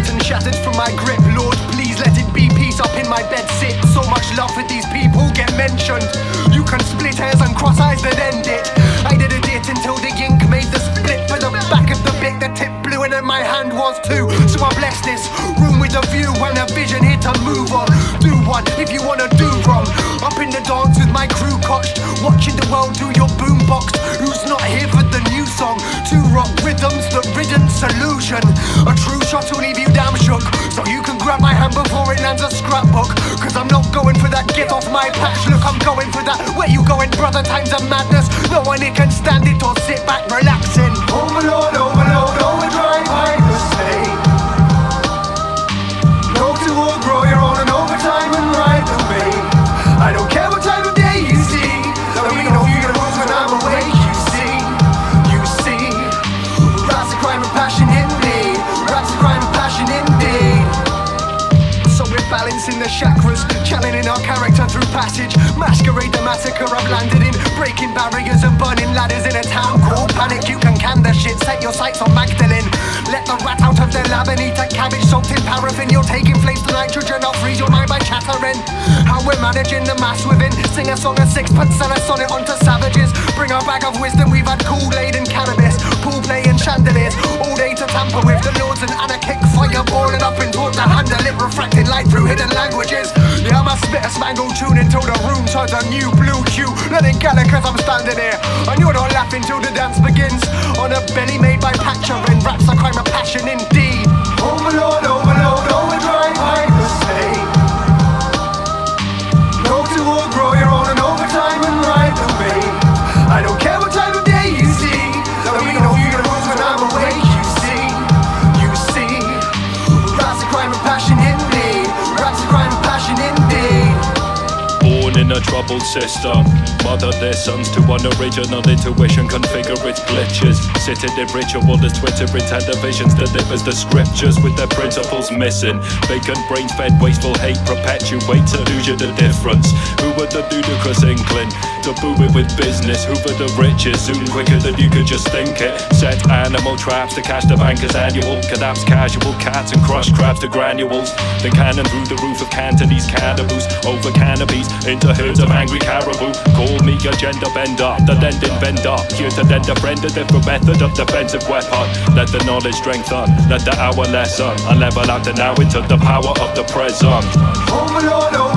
and shattered from my grip. Lord, please let it be peace up in my bed sit. So much love for these people get mentioned. You can split hairs and cross eyes that end it. I did a dit until the ink made the split. For the back of the bit, the tip blew and then my hand was too. So I bless this room with a view and a vision here to move on. Do one if you wanna do wrong. Up in the dance with my crew cotched, watching the world through your boombox. Who's not here for the new song? Two rock rhythms, the ridden solution. A true shot will leave you damn shook. So you can grab my hand before it lands a scrapbook. Cause I'm not going for that get off my patch look. I'm going for that where you going brother, times of madness. No one here can stand it or sit back relaxing. Overload, overload, overdrive, hyperstate. No to or grow your own and overtime and ride the way. I don't care what time of day you see. There'll be no funerals when I'm awake. You see, raps of crime and passion in me. Raps of crime and passion indeed. So we're balancing the chakras, channeling our character through passage. Masquerade the massacre I've landed in, breaking barriers and burning ladders in a town called panic. You can the shit, set your sights on Magdalene. Let the rat out of their lab and eat a cabbage soaked in paraffin. You're taking flames to nitrogen, I'll freeze your mind by chattering. How we're managing the mass within. Sing a song of sixpence and a sonnet onto savages. Bring a bag of wisdom, we've had Kool-Aid and cannabis. Pool play and chandeliers, all day to tamper with the lords and anarchic fireballing up and taught to handle it. Refracting light through hidden languages. Yeah, I'ma spit a spangled tune until the room turns a new blue hue. Letting gather cause I'm standing here and you're not laughing till the dance begins. On a belly made by Patcherin, raps a crime of passion indeed. Overload, overload, overdrive, hyperstate. No to or grow your own and overtime and ride the way. I don't care what time of day you see. There'll be no funerals when I'm awake. You see, raps a crime of passion in me. Raps a crime of passion indeed. Born in a troubled system, mother their sons to one original intuition, configure its glitches. Sitting in ritual as Twitter in televisions delivers the scriptures with their principles missing. Vacant brains fed wasteful hate perpetuates illusion of difference. Who were the ludicrous inkling to boom it with business? Who were the richest? Soon quicker than you could just think it. Set animal traps to catch the bankers annual. Collapse casual cats and crush crabs to granules. Then cannon through the roof of Cantonese cannibals. Over canopies into herds of angry caribou. Call me a gender bender, the lending vendor. Here to lend a friend a different method of defensive weapon. Let the knowledge strengthen, let the hour lessen. I level out the now into the power of the present. Overload,